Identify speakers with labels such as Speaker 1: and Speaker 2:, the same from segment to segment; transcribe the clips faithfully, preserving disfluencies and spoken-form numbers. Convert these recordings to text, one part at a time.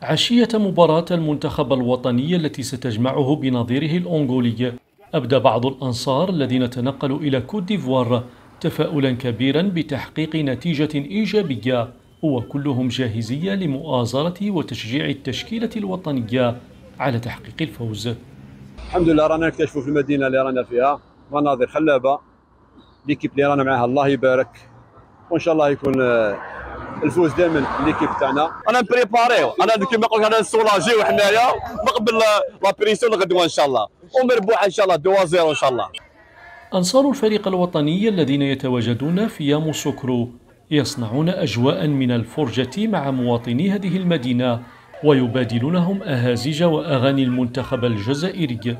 Speaker 1: عشية مباراة المنتخب الوطني التي ستجمعه بنظيره الأنغولي، أبدى بعض الأنصار الذين تنقلوا إلى كوت ديفوار تفاؤلا كبيرا بتحقيق نتيجة إيجابية، وكلهم جاهزية لمؤازرة وتشجيع التشكيلة الوطنية على تحقيق الفوز.
Speaker 2: الحمد لله رانا نكتشفوا في المدينة اللي رانا فيها مناظر خلابة، ليكيب اللي رانا معاها الله يبارك، وإن شاء الله يكون الفوز دائما ليكيب تاعنا.
Speaker 3: انا بريباريو، انا كيما قلت انا سولاجي وحنايا نقبل لا بريسيون الغدوه ان شاء الله، ومربوحه ان شاء الله اثنين صفر ان شاء الله.
Speaker 1: أنصار الفريق الوطني الذين يتواجدون في ياموسوكرو يصنعون أجواء من الفرجة مع مواطني هذه المدينة، ويبادلونهم أهازيج وأغاني المنتخب الجزائري.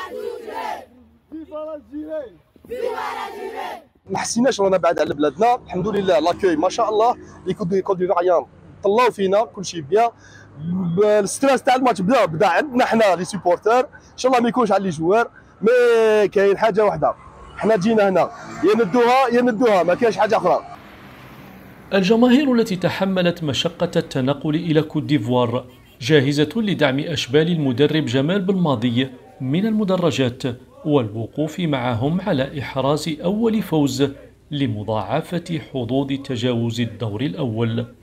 Speaker 4: ما حسيناش رانا بعاد على بلادنا، الحمد لله لاكوي ما شاء الله، لي كود ديفواريان طلعوا فينا كلشي بيان. الستريس تاع الماتش بدا بدا عندنا حنا لي سيبورتور، ان شاء الله ما يكونش على لي جوار، مي كاين حاجه واحده، حنا جينا هنا يا ندوها يا ندوها، ما كاينش حاجه اخرى.
Speaker 1: الجماهير التي تحملت مشقة التنقل إلى كوت ديفوار جاهزة لدعم أشبال المدرب جمال بلماضي من المدرجات والوقوف معهم على إحراز أول فوز لمضاعفة حظوظ تجاوز الدور الأول.